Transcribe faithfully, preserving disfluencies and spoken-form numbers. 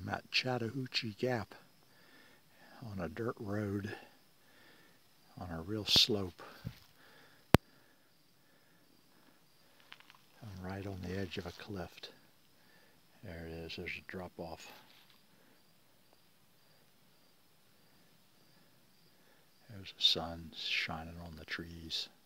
I'm at Chattahoochee Gap on a dirt road on a real slope. I'm right on the edge of a cliff. There it is, there's a drop off. There's the sun shining on the trees.